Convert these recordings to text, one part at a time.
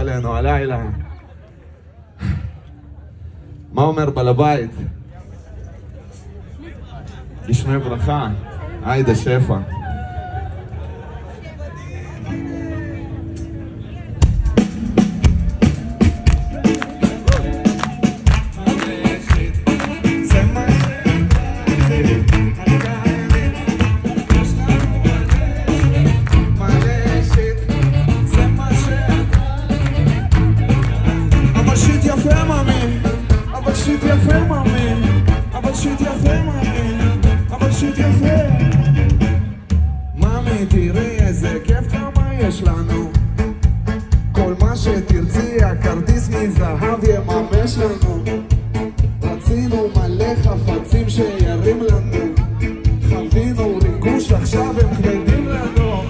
עלינו הלילה. מה אומר בעל הבית? גשמי ברכה. עאידה שפע. מאמי, תראי איזה כיף כמה יש לנו. כל מה שתרצי, הכרטיס מזהב יממש לנו. רצינו מלא חפצים שירים לנו. חווינו ריגוש, עכשיו הם כבדים לנו.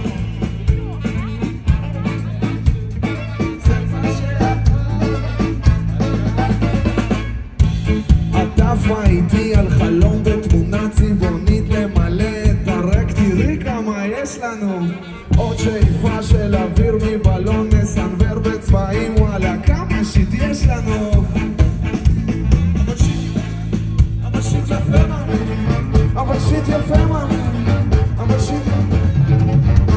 עטפה איתי על חלום בתמונה צבעונית למלא את הרק, תראי כמה יש לנו. עוד שאיפה של אוויר מבלון נסנבר בצבעים, וואלה כמה שיט יש לנו. אבל שיט יפה מאמין, אבל שיט יפה מאמין, אבל שיט יפה.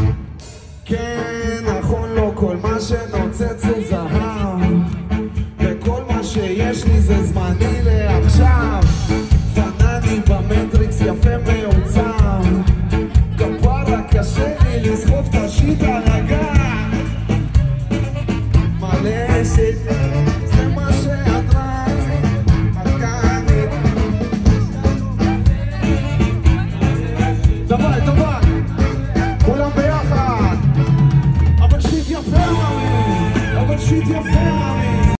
כן נכון, לא כל מה שנוצץ הוא זהב, וכל מה שיש לי זה זמני לעכשיו. פנני במטריקס יפה מעוצב, כפרה קשה לי לסחוב את השיט על הגב. מלא שיט, זה מה שאת רצית, חלקנית. דברי, כולם ביחד. אבל שיט יפה מאמין, אבל שיט יפה מאמין.